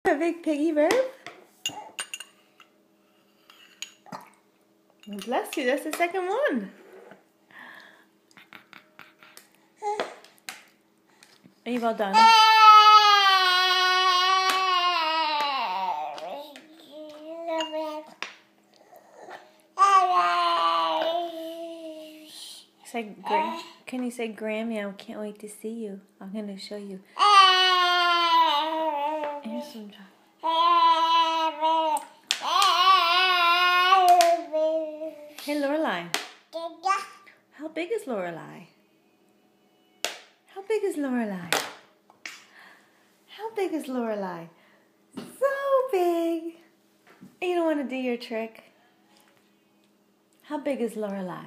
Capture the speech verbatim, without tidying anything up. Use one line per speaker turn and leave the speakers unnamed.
A big piggy burp? Bless you, that's the second one. Are you all done? Say, Gra can you say, Grammy, I can't wait to see you. I'm going to show you. Here's some Hey, Lorelai. How big is Lorelai? How big is Lorelai? How big is Lorelai? So big. You don't want to do your trick? How big is Lorelai?